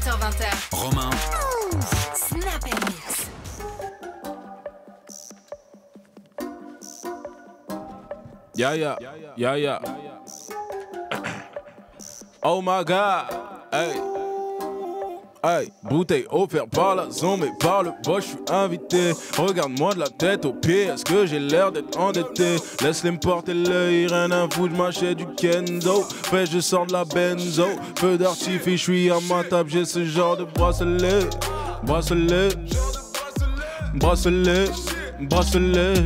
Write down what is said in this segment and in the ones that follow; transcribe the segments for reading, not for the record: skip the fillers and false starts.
17h20. Romain. Snap & Mix. Yeah. Oh my God, hey. Hey, bouteille offerte par la zone, mais par le bas, je suis invité. Regarde-moi de la tête aux pieds, est-ce que j'ai l'air d'être endetté? Laisse-les me porter l'œil, rien à foutre, m'achète du kendo. Fais, je sors de la benzo, feu d'artifice, je suis à ma table, j'ai ce genre de bracelet. Bracelet, bracelet, bracelet,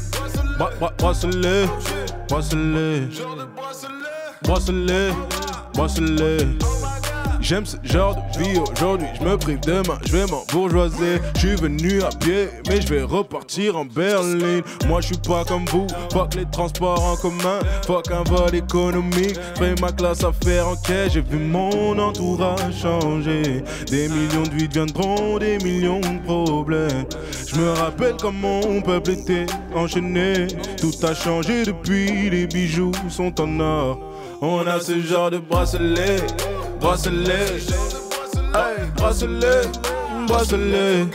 bracelet, bracelet, bracelet, bracelet. J'aime ce genre de vie, aujourd'hui je me prive, demain je vais m'embourgeoiser. Je suis venu à pied mais je vais repartir en berline. Moi je suis pas comme vous, fuck les transports en commun, fuck un vol économique. Fais ma classe à faire en caisse, j'ai vu mon entourage changer. Des millions de vies deviendront des millions de problèmes. Je me rappelle quand mon peuple était enchaîné. Tout a changé depuis, les bijoux sont en or. On a ce genre de bracelet. Bracelet, hey, bracelet, bracelet,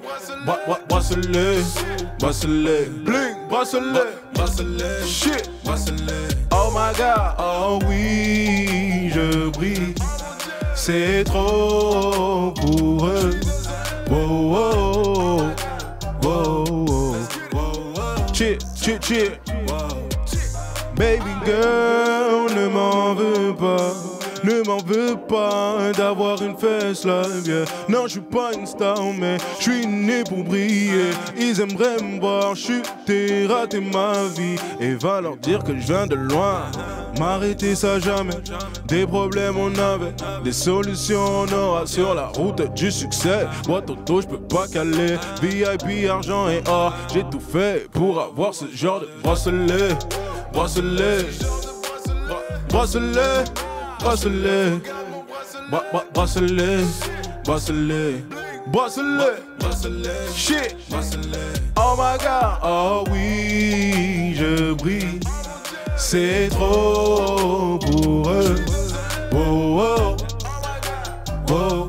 bracelet, bracelet, bling, bracelet, bracelet, shit, bracelet. Oh my God, oh oui, je brille, c'est trop pour eux. Wow, wow, wow, wow, wow. Shit, shit, shit. Baby girl, ne m'en veux pas. Ne m'en veux pas d'avoir une fesse là, yeah. Non, je suis pas une star, mais je suis né pour briller. Ils aimeraient me voir chuter, rater ma vie. Et va leur dire que je viens de loin. M'arrêter ça jamais. Des problèmes on avait, des solutions on aura sur la route du succès. Boîte auto, je peux pas caler. VIP, argent et or. J'ai tout fait pour avoir ce genre de bracelet. Bracelet, bracelet, bracelet, bracelet, bracelet, bracelet, shit, oh my God, oh oui, je brille, c'est trop pour eux, oh oh, oh,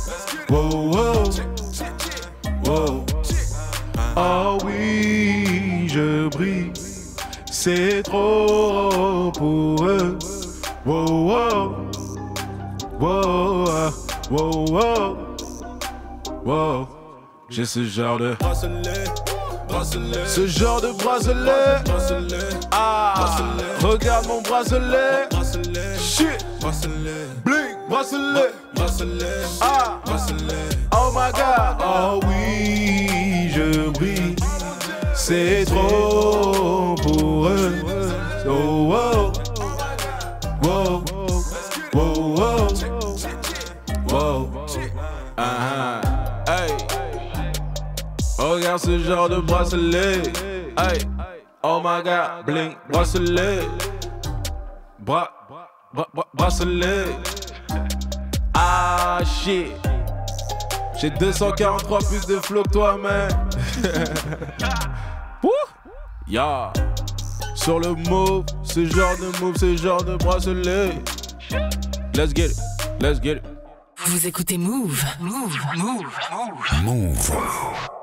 oh, oh, oh, oh oui, je brille. C'est trop pour eux. Wow, wow, wow, wow, wow, wow. J'ai ce genre de bracelet, bracelet, ce genre de bracelet, bracelet. Ah, bracelet. Regarde mon bracelet, bracelet. Shit, bracelet, bling, bracelet, bracelet. Ah, bracelet. Oh my God, oh oui, je brille. C'est trop pour eux. Oh, oh, oh, oh, oh, oh. Hey. Regarde ce genre de bracelet. Hey. Oh my God, bling, bracelet. Bracelet. Ah shit. J'ai 243 plus de flow que toi, man. Yeah. Sur le move, ce genre de bracelet. Let's get it, let's get it. Vous écoutez Move. Move.